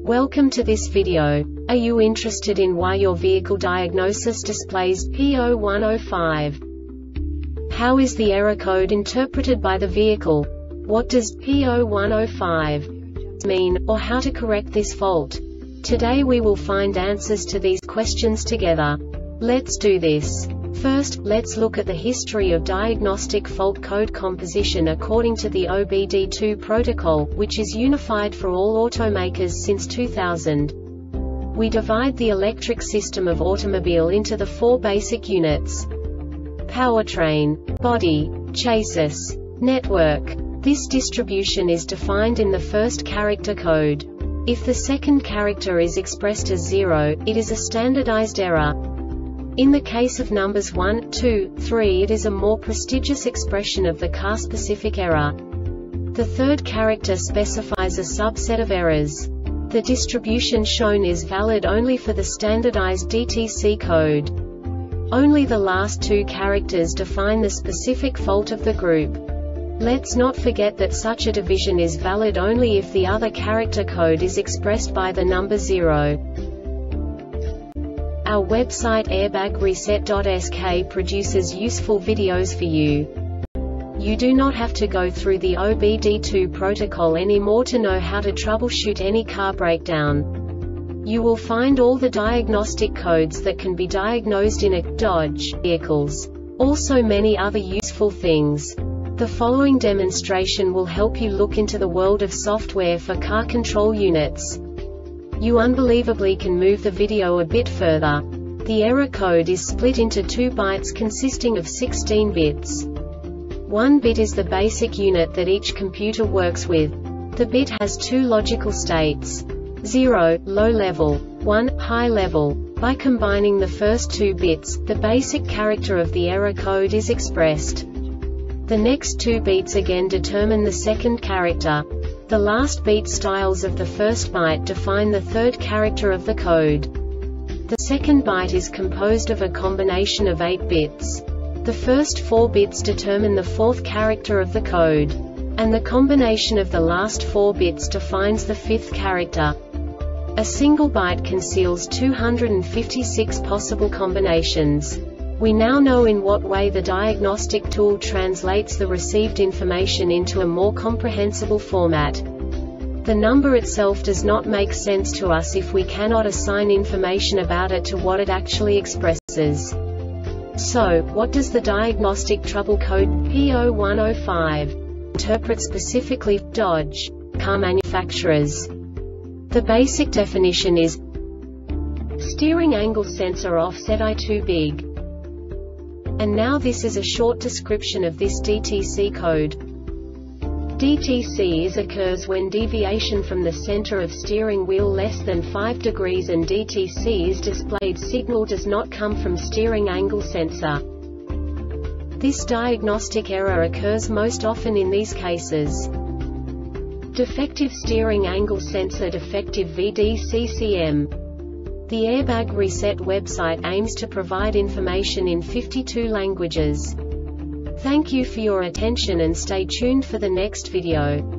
Welcome to this video. Are you interested in why your vehicle diagnosis displays P0105? How is the error code interpreted by the vehicle? What does P0105 mean, or how to correct this fault? Today we will find answers to these questions together. Let's do this. First, let's look at the history of diagnostic fault code composition according to the OBD2 protocol, which is unified for all automakers since 2000. We divide the electric system of automobile into the four basic units: powertrain, body, chassis, network. This distribution is defined in the first character code. If the second character is expressed as 0, it is a standardized error. In the case of numbers 1, 2, 3, it is a more prestigious expression of the car-specific error. The third character specifies a subset of errors. The distribution shown is valid only for the standardized DTC code. Only the last two characters define the specific fault of the group. Let's not forget that such a division is valid only if the other character code is expressed by the number 0. Our website airbagreset.sk produces useful videos for you. You do not have to go through the OBD2 protocol anymore to know how to troubleshoot any car breakdown. You will find all the diagnostic codes that can be diagnosed in a Dodge vehicles. Also many other useful things. The following demonstration will help you look into the world of software for car control units. You unbelievably can move the video a bit further. The error code is split into 2 bytes consisting of 16 bits. 1 bit is the basic unit that each computer works with. The bit has 2 logical states: 0, low level, 1, high level. By combining the first 2 bits, the basic character of the error code is expressed. The next 2 beats again determine the second character. The last beat styles of the first byte define the third character of the code. The second byte is composed of a combination of 8 bits. The first 4 bits determine the fourth character of the code. And the combination of the last 4 bits defines the fifth character. A single byte conceals 256 possible combinations. We now know in what way the diagnostic tool translates the received information into a more comprehensible format. The number itself does not make sense to us if we cannot assign information about it to what it actually expresses. So, what does the diagnostic trouble code P0105 interpret specifically for Dodge car manufacturers? The basic definition is steering angle sensor offset I too big. And now this is a short description of this DTC code. DTC occurs when deviation from the center of steering wheel less than 5 degrees and DTC is displayed signal does not come from steering angle sensor. This diagnostic error occurs most often in these cases: defective steering angle sensor, defective VDCCM. The Airbag Reset website aims to provide information in 52 languages. Thank you for your attention and stay tuned for the next video.